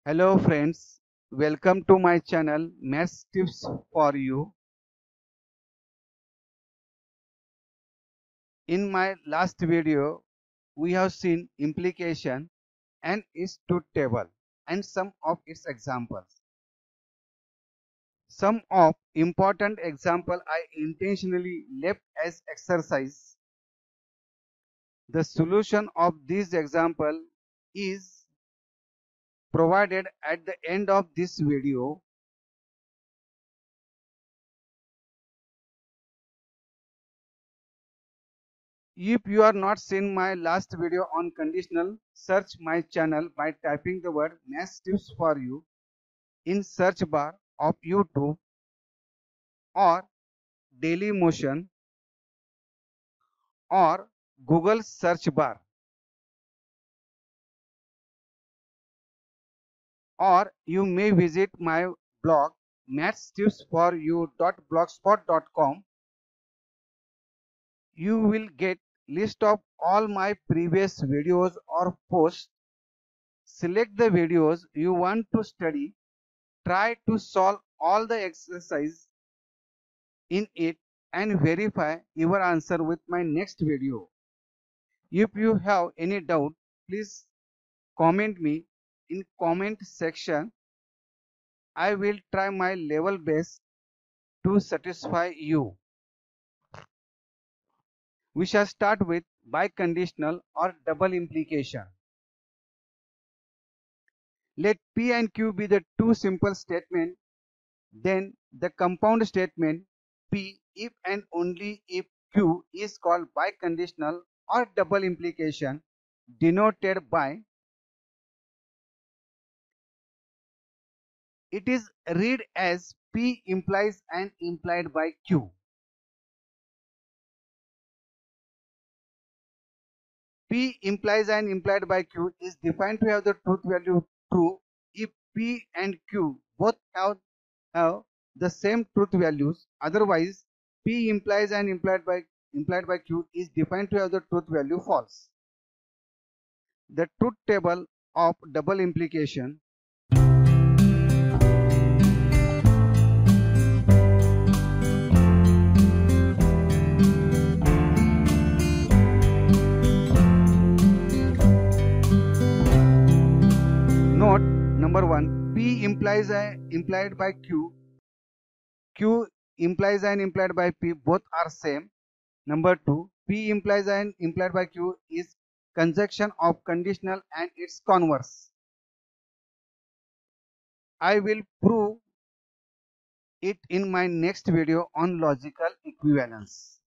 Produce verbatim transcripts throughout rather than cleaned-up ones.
Hello friends, welcome to my channel Maths Tips for You. In my last video, we have seen implication and its truth table and some of its examples. Some of important example I intentionally left as exercise. The solution of this example is provided at the end of this video. If you are not seen my last video on conditional, search my channel by typing the word Maths Tips for You in search bar of YouTube or Daily Motion or Google search bar, or you may visit my blog maths tips for you dot blogspot dot com. You will get list of all my previous videos or posts. Select the videos you want to study. Try to solve all the exercise in it and verify your answer with my next video. If you have any doubt, please comment me in comment section. I will try my level best to satisfy you. We shall start with biconditional or double implication. Let P and Q be the two simple statements. Then the compound statement P if and only if Q is called biconditional or double implication, denoted by. It is read as P implies and implied by Q. P implies and implied by Q is defined to have the truth value true if P and Q both have, have the same truth values. Otherwise, P implies and implied by implied by Q is defined to have the truth value false. The truth table of double implication. Note number one, P implies and implied by Q. Q implies and implied by P both are same. Number two, P implies and implied by Q is conjunction of conditional and its converse. I will prove it in my next video on logical equivalence.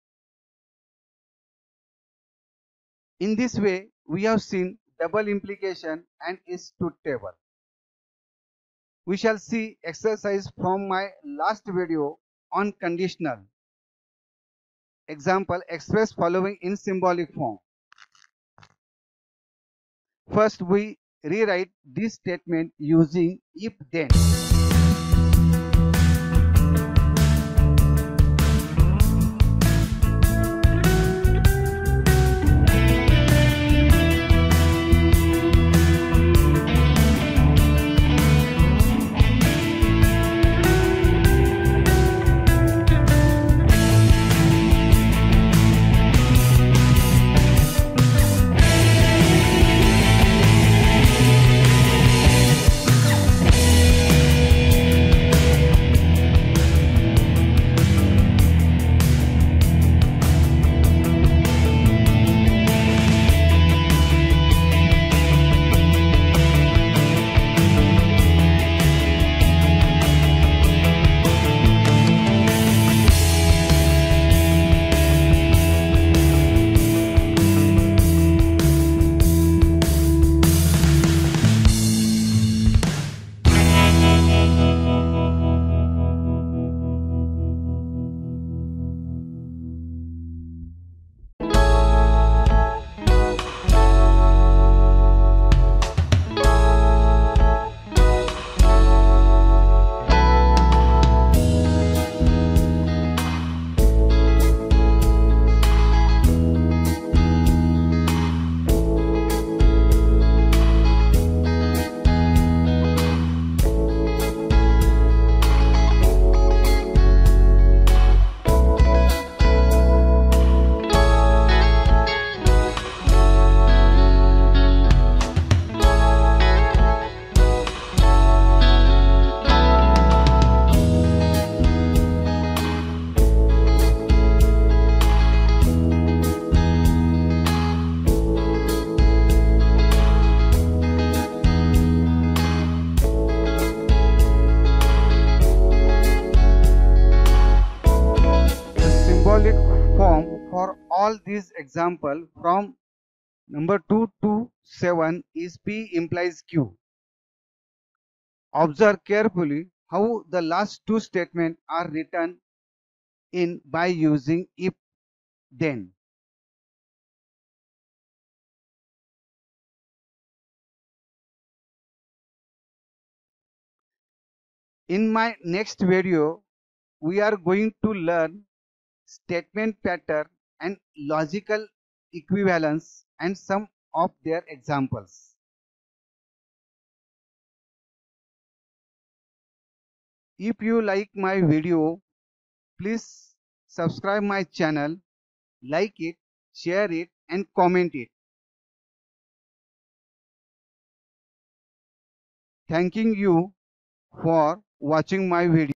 In this way, we have seen double implication and its truth table. We shall see exercise from my last video on conditional. Example, express following in symbolic form. First, we rewrite this statement using if then. solve this example from number two to seven is P implies Q. Observe carefully how the last two statements are written in by using if then. In my next video, we are going to learn statement pattern and logical equivalence and some of their examples. If you like my video, please subscribe my channel, like it, share it and comment it. Thanking you for watching my video.